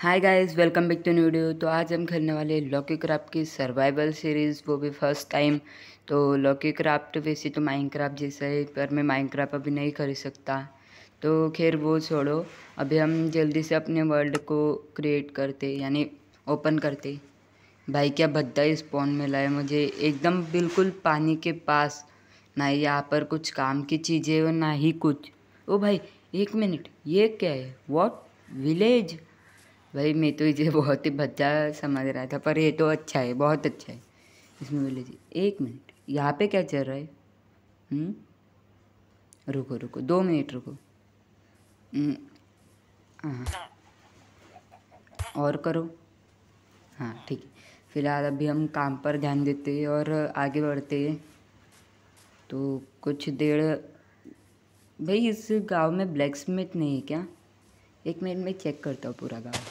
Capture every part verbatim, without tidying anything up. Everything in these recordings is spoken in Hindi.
Hi guys, welcome back to new video. तो आज हम खेलने वाले लॉकी क्राफ्ट की सर्वाइवल सीरीज़, वो भी फर्स्ट टाइम। तो लॉकी क्राफ्ट वैसे तो माइनक्राफ्ट जैसा है, पर मैं माइनक्राफ्ट अभी नहीं खरीद सकता। तो खैर वो छोड़ो, अभी हम जल्दी से अपने वर्ल्ड को क्रिएट करते यानी ओपन करते। भाई क्या भद्दा स्पॉन मिला है मुझे, एकदम बिल्कुल पानी के पास। ना यहाँ पर कुछ काम की चीज़ें और ना ही कुछ। ओ भाई एक मिनट, ये क्या है? What village? भाई मैं तो इसे बहुत ही भद्दा समझ रहा था, पर ये तो अच्छा है, बहुत अच्छा है। इसमें विलेज, एक मिनट, यहाँ पे क्या चल रहा है? हम्म रुको रुको, दो मिनट रुको। हम्म, हाँ, और करो। हाँ ठीक है। फिलहाल अभी हम काम पर ध्यान देते हैं और आगे बढ़ते हैं। तो कुछ देर। भाई इस गांव में ब्लैक स्मिथ नहीं है क्या? एक मिनट में चेक करता हूँ पूरा गांव।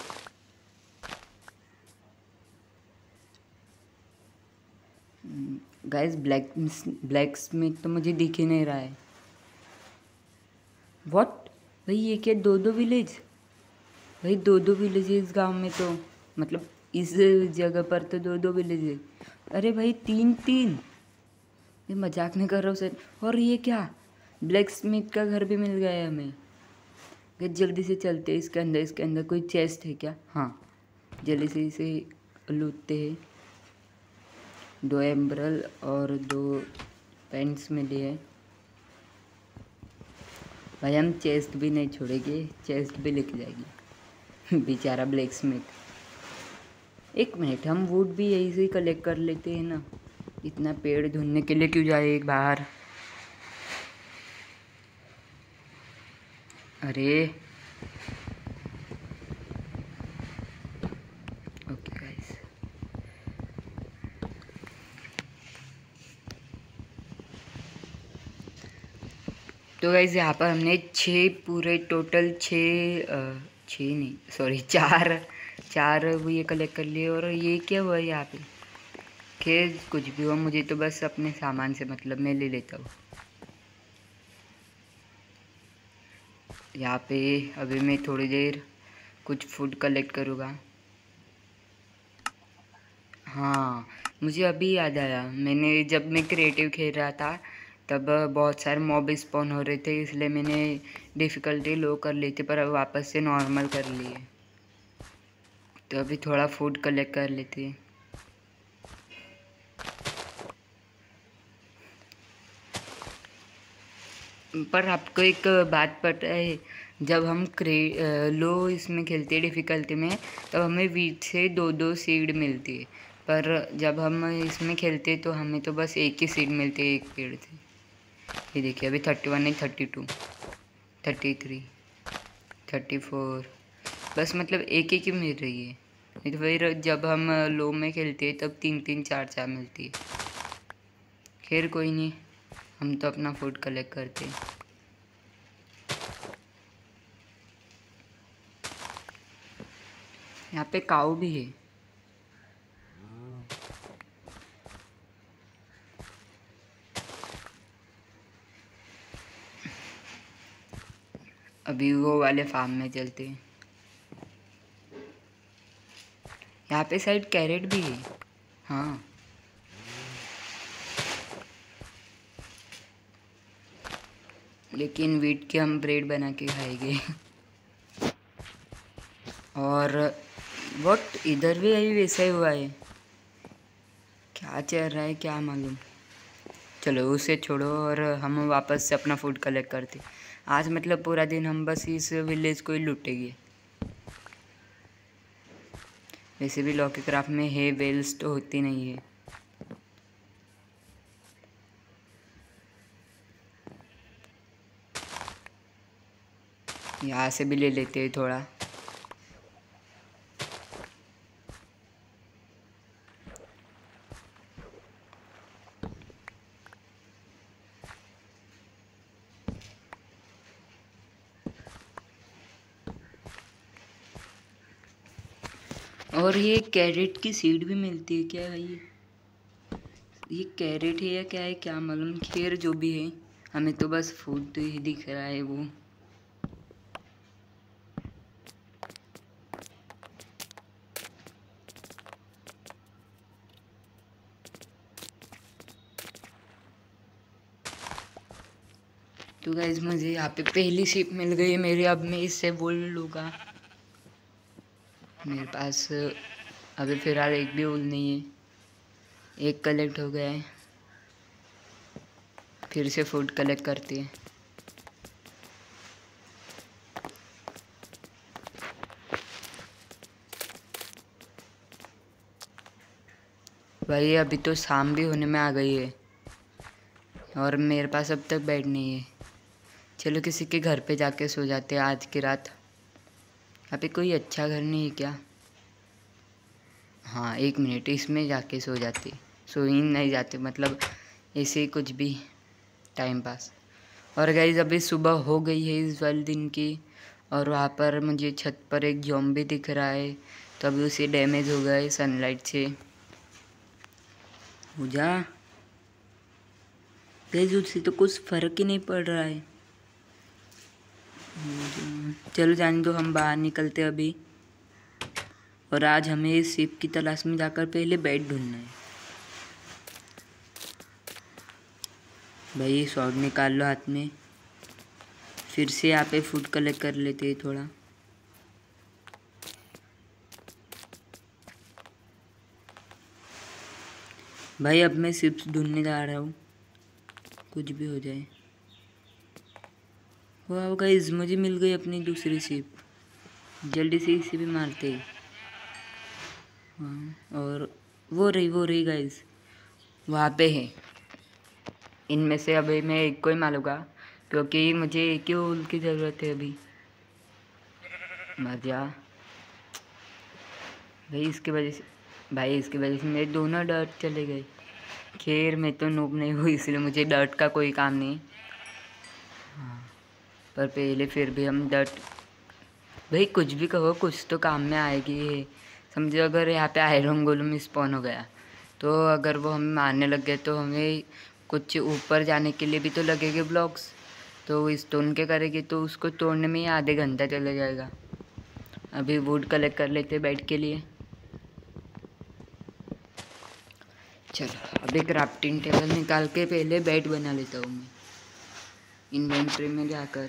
गाइस ब्लैक ब्लैक स्मिथ तो मुझे दिख ही नहीं रहा है। व्हाट? भाई ये क्या, दो दो विलेज? भाई दो दो विलेज इस गांव में तो, मतलब इस जगह पर तो दो दो विलेज है। अरे भाई तीन तीन, ये मजाक नहीं कर रहा हूँ सर। और ये क्या, ब्लैक स्मिथ का घर भी मिल गया है हमें। कि जल्दी से चलते हैं इसके अंदर। इसके अंदर कोई चेस्ट है क्या? हाँ, जल्दी से इसे लूटते हैं। दो एम्ब्रल और दो पेंट्स मिले हैं। भाई हम चेस्ट भी नहीं छोड़ेंगे, चेस्ट भी लेके जाएगी बेचारा ब्लैक स्मिथ। एक मिनट, हम वुड भी यहीं से ही कलेक्ट कर लेते हैं ना। इतना पेड़ ढूंढने के लिए क्यों जाए एक बाहर? अरे ओके गाइस। तो गाइस यहाँ पर हमने छः पूरे टोटल छः अ, छः नहीं सॉरी चार चार वो ये कलेक्ट कर लिए। और ये क्या हुआ यहाँ पे? खैर कुछ भी हो, मुझे तो बस अपने सामान से मतलब, मैं ले लेता हूँ। यहाँ पे अभी मैं थोड़ी देर कुछ फूड कलेक्ट करूँगा। हाँ, मुझे अभी याद आया, मैंने जब मैं क्रिएटिव खेल रहा था तब बहुत सारे मॉब स्पॉन हो रहे थे, इसलिए मैंने डिफ़िकल्टी लो कर ली थी, पर अब वापस से नॉर्मल कर लिए। तो अभी थोड़ा फूड कलेक्ट कर लेते हैं। पर आपको एक बात पता है, जब हम क्रे लो इसमें खेलते हैं डिफ़िकल्टी में, तब हमें वीट से दो दो सीड मिलती है। पर जब हम इसमें खेलते हैं तो हमें तो बस एक ही सीड मिलती है, एक पेड़ से। ये देखिए अभी थर्टी वन नहीं, thirty two, thirty three, thirty four, बस मतलब एक एक ही मिल रही है। नहीं तो फिर जब हम लो में खेलते हैं तब तीन तीन चार चार मिलती है। खैर कोई नहीं, हम तो अपना फूड कलेक्ट करते हैं। यहाँ पे काऊ भी है। अभी वो वाले फार्म में चलते हैं। यहाँ पे साइड कैरेट भी है। हाँ, लेकिन वीट के हम ब्रेड बना के खाएंगे और वट इधर भी अभी वैसा ही हुआ है। क्या चल रहा है क्या मालूम। चलो उसे छोड़ो और हम वापस से अपना फूड कलेक्ट करते। आज मतलब पूरा दिन हम बस इस विलेज को ही लूटेंगे। वैसे भी लॉकी क्राफ्ट में है वेल्स तो होती नहीं है। यहाँ से भी ले लेते हैं थोड़ा। और ये कैरेट की सीड भी मिलती है क्या भाई? ये कैरेट है या क्या है क्या मालूम। खैर जो भी है, हमें तो बस फूड ही दिख रहा है वो। तो गाइस मुझे यहाँ पे पहली शिप मिल गई है मेरी। अब मैं इससे वूल लूँगा। मेरे पास अभी फ़िलहाल एक भी वूल नहीं है। एक कलेक्ट हो गया है। फिर से फूड कलेक्ट करते हैं। भाई अभी तो शाम भी होने में आ गई है और मेरे पास अब तक बेड नहीं है। चलो किसी के घर पे जाके सो जाते हैं आज की रात। अभी कोई अच्छा घर नहीं है क्या? हाँ एक मिनट, इसमें जाके सो जाते। सो ही नहीं जाते, मतलब ऐसे ही कुछ भी टाइम पास। और गाइस अभी सुबह हो गई है इस वाले दिन की। और वहाँ पर मुझे छत पर एक ज़ॉम्बी दिख रहा है। तो अभी उसे डैमेज हो गया है सनलाइट से। हो जा गाइस, उससे तो कुछ फर्क ही नहीं पड़ रहा है। चलो जाने दो, हम बाहर निकलते अभी। और आज हमें इस शिप की तलाश में जाकर पहले बेड ढूंढना है। भाई शॉर्ट निकाल लो हाथ में। फिर से यहाँ पे फूड कलेक्ट कर लेते हैं थोड़ा। भाई अब मैं शिप्स ढूंढने जा रहा हूँ, कुछ भी हो जाए। वाह गाइस, मुझे मिल गई अपनी दूसरी शिप। जल्दी से इसे भी मारते हैं। हाँ, और वो रही वो रही गाइस, वहाँ पे है। इनमें से अभी मैं एक को ही मारूंगा क्योंकि मुझे एक ही वूल की ज़रूरत है अभी। मर जा भाई, इसकी वजह से भाई इसकी वजह से मेरे दोनों डर्ट चले गए। खैर मैं तो नूब नहीं हूँ, इसलिए मुझे डर्ट का कोई काम नहीं। हाँ, पर पहले फिर भी हम डर्ट, भाई कुछ भी कहो कुछ तो काम में आएगी। समझो अगर यहाँ पे आयरन गोलम स्पॉन हो गया तो अगर वो हमें मारने लग गए तो हमें कुछ ऊपर जाने के लिए भी तो लगेंगे ब्लॉक्स। तो स्टोन के करेगी तो उसको तोड़ने में ही आधे घंटा चला जाएगा। अभी वुड कलेक्ट कर लेते बेड के लिए। चलो अभी क्राफ्टिंग टेबल निकाल के पहले बेड बना लेता हूँ मैं इन्वेंट्री में जाकर।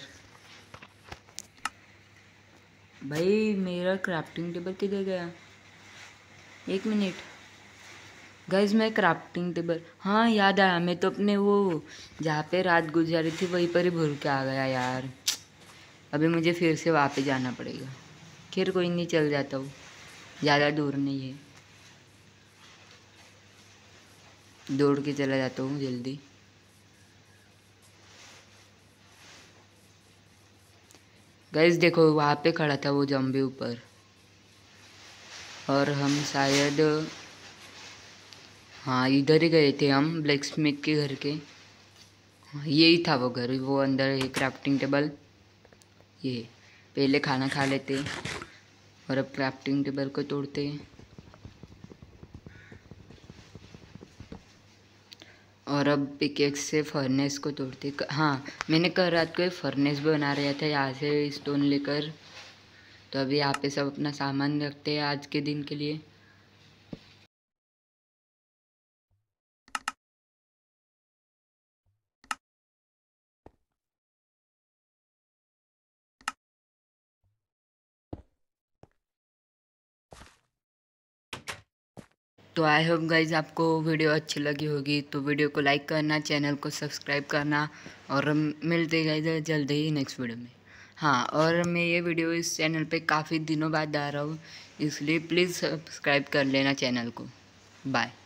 भाई मेरा क्राफ्टिंग टेबल किधर गया? एक मिनट गाइज, मैं क्राफ्टिंग टेबल, हाँ याद आया, मैं तो अपने वो जहाँ पे रात गुजारी थी वहीं पर ही भूल के आ गया यार। अभी मुझे फिर से वहाँ पे जाना पड़ेगा। खैर कोई नहीं, चल जाता हूँ, ज़्यादा दूर नहीं है। दौड़ के चला जाता हूँ जल्दी। गाइज देखो वहाँ पे खड़ा था वो ज़ॉम्बी ऊपर, और हम शायद हाँ इधर ही गए थे हम ब्लैक स्मिथ के घर के। हाँ, यही था वो घर, वो अंदर है क्राफ्टिंग टेबल। ये पहले खाना खा लेते और अब क्राफ्टिंग टेबल को तोड़ते हैं। और अब पिकेक्स से फर्नेस को तोड़ते। हाँ मैंने कल रात को एक फर्नेस भी बना रहा था यहाँ से स्टोन लेकर। तो अभी यहाँ पे सब अपना सामान रखते हैं आज के दिन के लिए। तो आई होप गाइज आपको वीडियो अच्छी लगी होगी। तो वीडियो को लाइक करना, चैनल को सब्सक्राइब करना, और मिलते गाइज जल्दी ही नेक्स्ट वीडियो में। हाँ, और मैं ये वीडियो इस चैनल पे काफ़ी दिनों बाद आ रहा हूँ, इसलिए प्लीज़ सब्सक्राइब कर लेना चैनल को। बाय।